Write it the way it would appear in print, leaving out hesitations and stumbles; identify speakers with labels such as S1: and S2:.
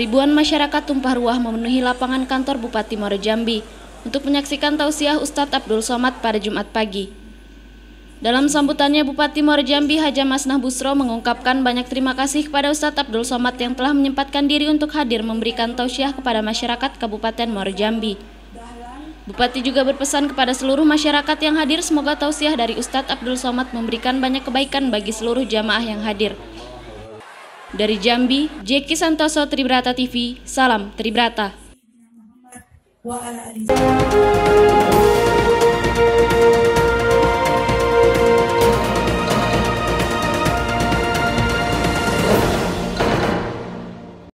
S1: Ribuan masyarakat tumpah ruah memenuhi lapangan kantor Bupati Muaro Jambi untuk menyaksikan tausiah Ustadz Abdul Somad pada Jumat pagi. Dalam sambutannya, Bupati Muaro Jambi Haja Masnah Busro mengungkapkan banyak terima kasih kepada Ustadz Abdul Somad yang telah menyempatkan diri untuk hadir memberikan tausiah kepada masyarakat Kabupaten Muaro Jambi. Bupati juga berpesan kepada seluruh masyarakat yang hadir semoga tausiah dari Ustadz Abdul Somad memberikan banyak kebaikan bagi seluruh jamaah yang hadir. Dari Jambi, Jeki Santoso, Tribrata TV, salam Tribrata.